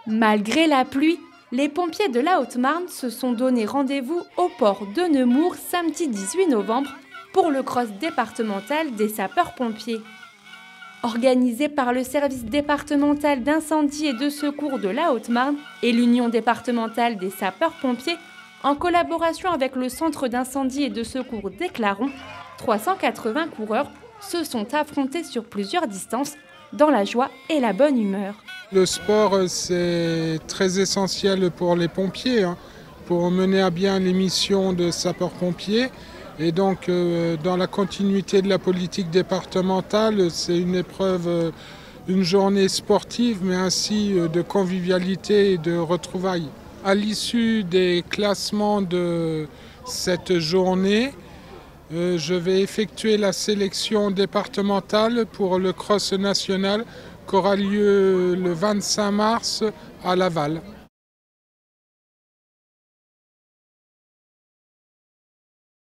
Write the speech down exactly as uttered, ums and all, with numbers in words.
Malgré la pluie, les pompiers de la Haute-Marne se sont donné rendez-vous au port de Nemours samedi dix-huit novembre pour le cross départemental des sapeurs-pompiers. Organisé par le service départemental d'incendie et de secours de la Haute-Marne et l'Union départementale des sapeurs-pompiers, en collaboration avec le centre d'incendie et de secours d'Éclaron, trois cent quatre-vingts coureurs se sont affrontés sur plusieurs distances dans la joie et la bonne humeur. Le sport, c'est très essentiel pour les pompiers, hein, pour mener à bien les missions de sapeurs-pompiers. Et donc, euh, dans la continuité de la politique départementale, c'est une épreuve, euh, une journée sportive, mais ainsi euh, de convivialité et de retrouvailles. À l'issue des classements de cette journée, euh, je vais effectuer la sélection départementale pour le cross national qui aura lieu le vingt-cinq mars à Laval.